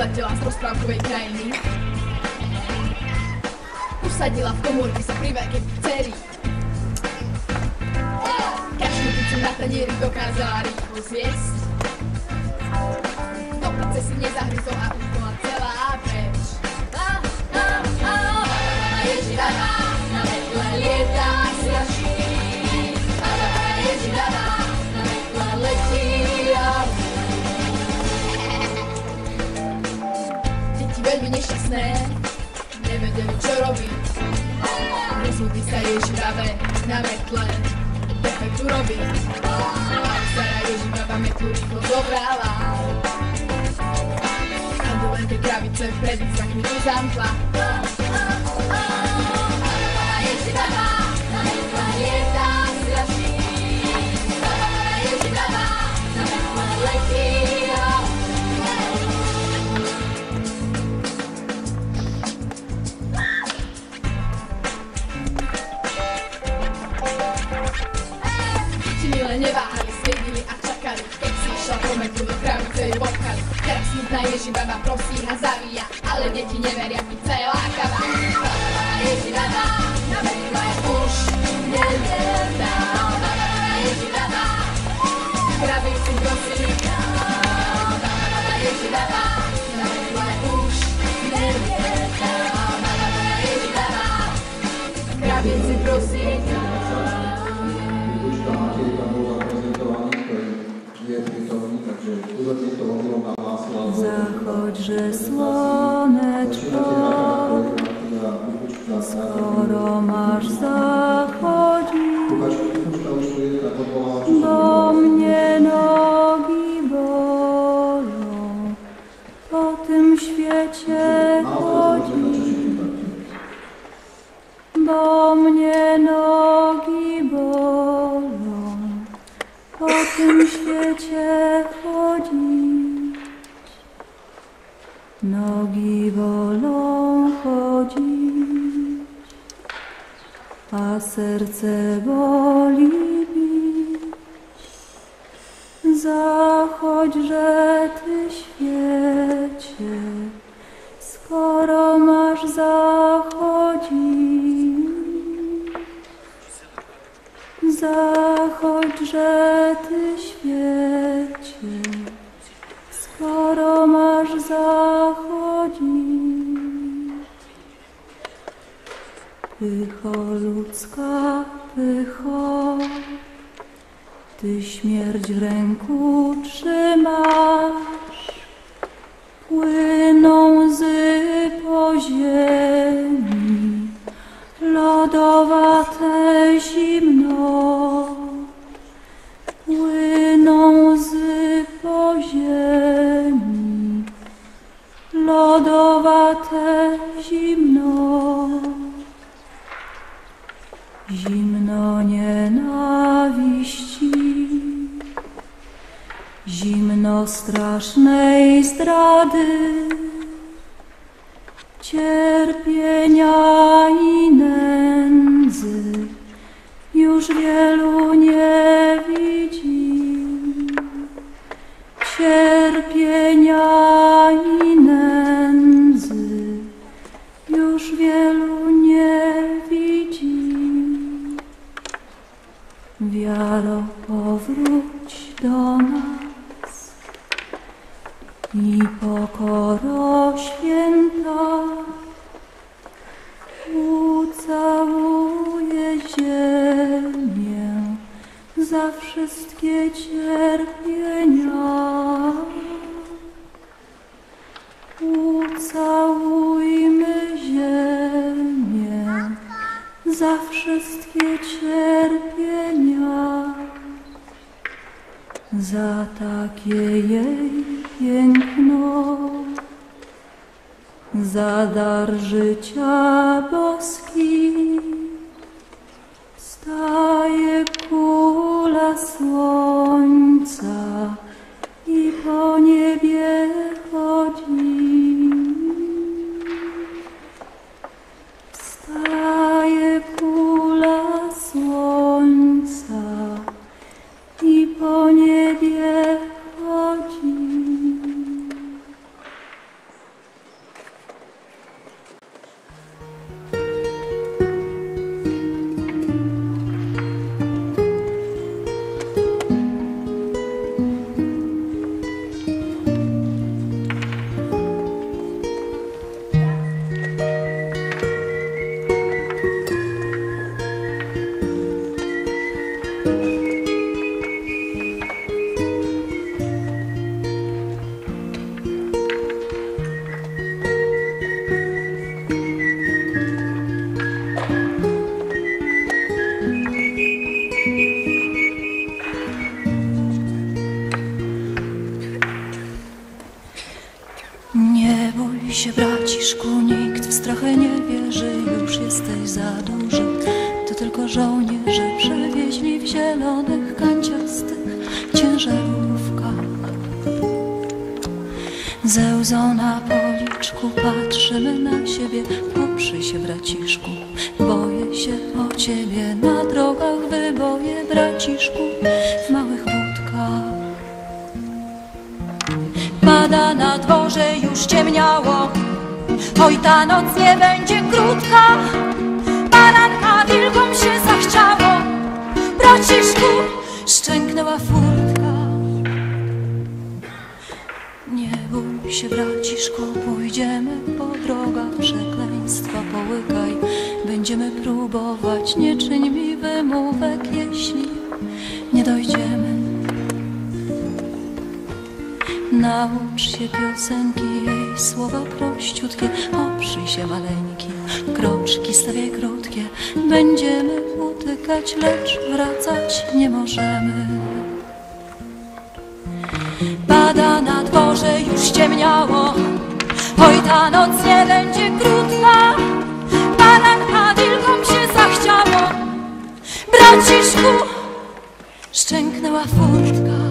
vyletěla z rozprávkovej krajiny. Usadila v komórke sa pri veľkej pizzerii. Každú pizzu na tanieri dokázala rýchlo zjesť. Do pice si nezahryzol a už bola celá preč. Ježirada, na metle lieta straší. Ježirada, na metle letí a deti veľmi nešťastné nevedeli, čo robiť. Rozhodli sa ježirabe na metle defekt urobiť. Stará ježiraba metlu rýchlo zobrala a do veľkej krabice pred zrakmi ju zamkla. Ježiraba na metle lieta straší. Ježiraba na metle letí a milé neváhali, sviedili a čakali, keď si išla po metlu do krabice ju obchali. Teraz smutná ježibaba prosí a zavíja, ale deti neveria, pizza je lákavá. Ježibaba na metle už nelieta. Ježibaba krabici prosí. Ježibaba na metle už nelieta. Ježibaba krabici prosí. Zachodźże słoneczko, skoro masz zachodzić, bo mnie nogi bolą po tym świecie chodzić, bo mnie nogi bolą po tym świecie chodzić. Nogi bolą chodzić, a serce boli bić. Zachodźże ty świecie, skoro masz zachodzić. Zachodźże ty świecie, skoro masz zachodzić. Pycho ludzka, pycho, ty śmierć w ręku trzymasz, płyną łzy po ziemi, lodowate zimno, płyną łzy po ziemi, lodowate zimno, zimno nienawiści, zimno strasznej zdrady, cierpienia i nędzy już wielu nie widzi. Cierpienia i nędzy już wielu nie widzi. Wiaro, powróć do nas i pokoro święta ucałuję ziemię za wszystkie cierpienia. Ucałujmy ziemię za wszystkie cierpienia, za takie jej piękno, za dar życia boski. Wstaje kula słońca i po niebie chodzi. Wstaje kula słońca i po niebie chodzi. siebie, uprzyj się, braciszku. Boję się o ciebie, na drogach wyboje, braciszku, w małych budkach. Pada na dworze, już ciemniało, oj, ta noc nie będzie krótka. Baranka wilkom się zachciało, braciszku, szczęknęła furtka. Nie bój się, braciszku, pójdziemy po drogach przekleństwa, połykaj, będziemy próbować, nie czyń mi wymówek, jeśli nie dojdziemy. Naucz się piosenki, jej słowa prościutkie, oprzyj się, maleńki, kroczki stawiaj krótkie, będziemy utykać, lecz wracać nie możemy. Pada na dworze, już ściemniało, oj, ta noc nie będzie krótka. Baranka wilkom się zachciało, braciszku, szczęknęła furtka.